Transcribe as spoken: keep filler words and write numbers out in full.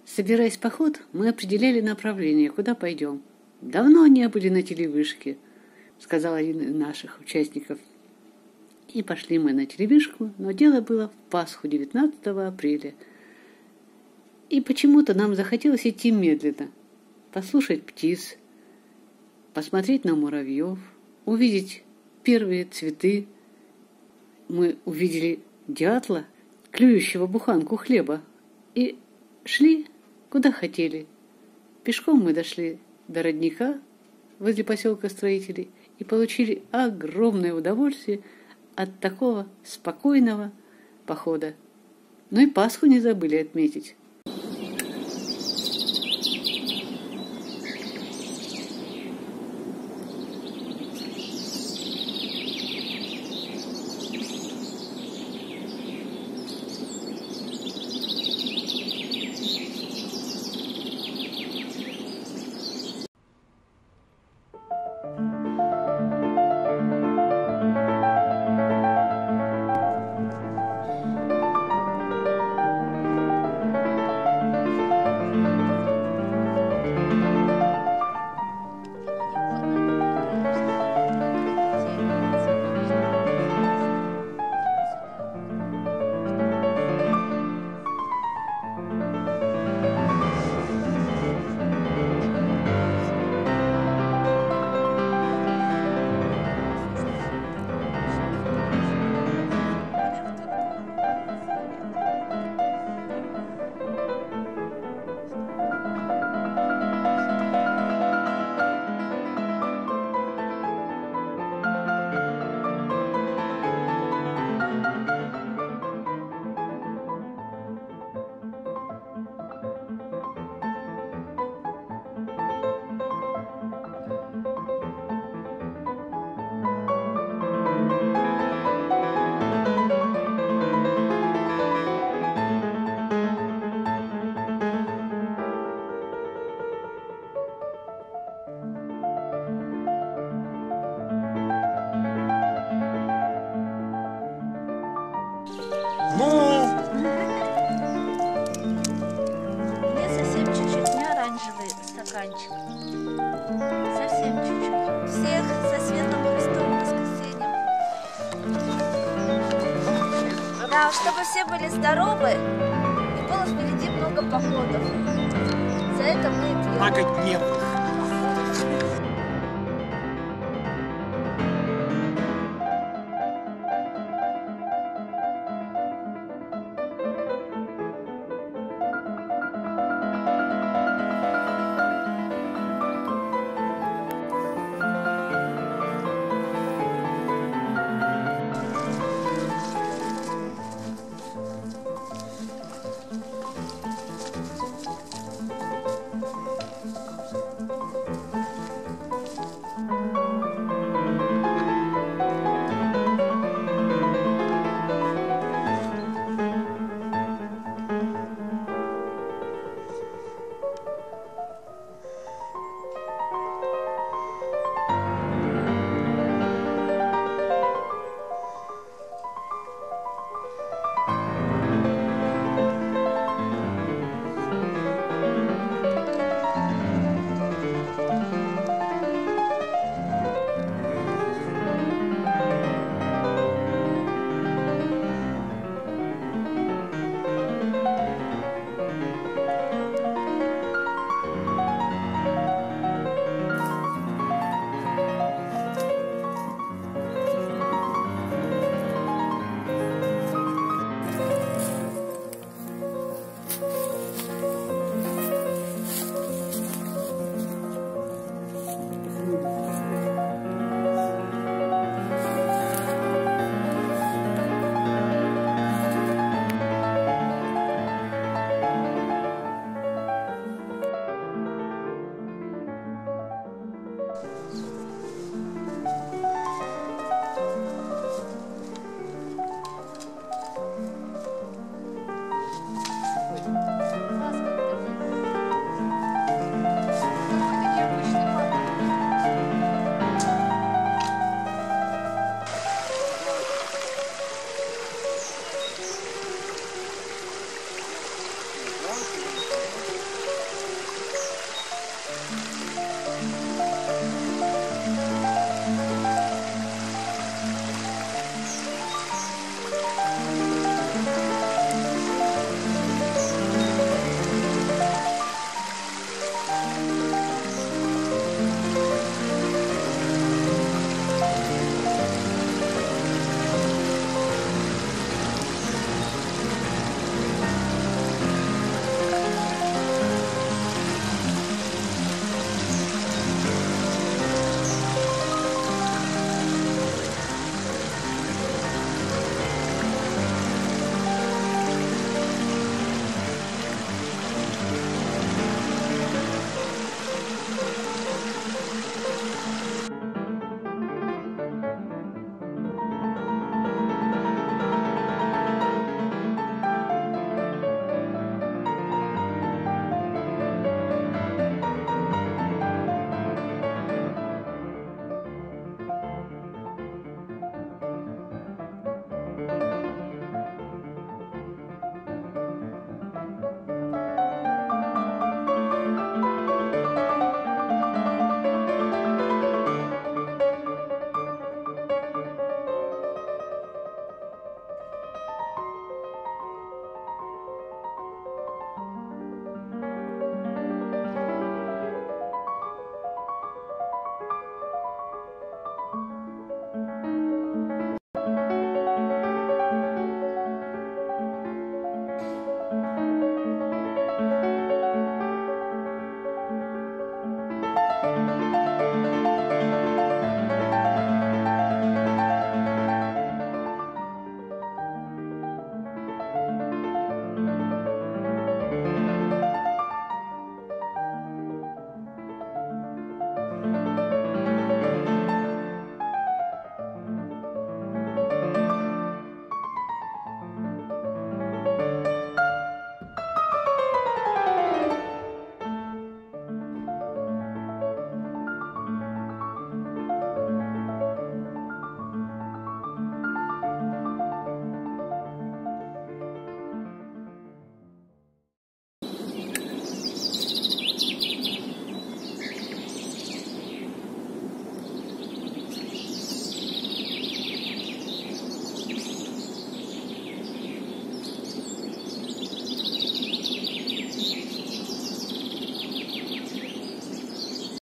Собираясь в поход, мы определяли направление, куда пойдем. «Давно не были на телевышке», — сказал один из наших участников. И пошли мы на телевышку, но дело было в Пасху, девятнадцатого апреля. И почему-то нам захотелось идти медленно, послушать птиц, посмотреть на муравьев, увидеть первые цветы. Мы увидели дятла, клюющего буханку хлеба, и шли, куда хотели. Пешком мы дошли до родника возле поселка Строителей и получили огромное удовольствие от такого спокойного похода. Ну и Пасху не забыли отметить. Ну! Мне совсем чуть-чуть, не оранжевый стаканчик. Совсем чуть-чуть. Всех со Светлым Христом воскресеньем. Да, чтобы все были здоровы и было впереди много походов. За это мы и пьем. Многодневных.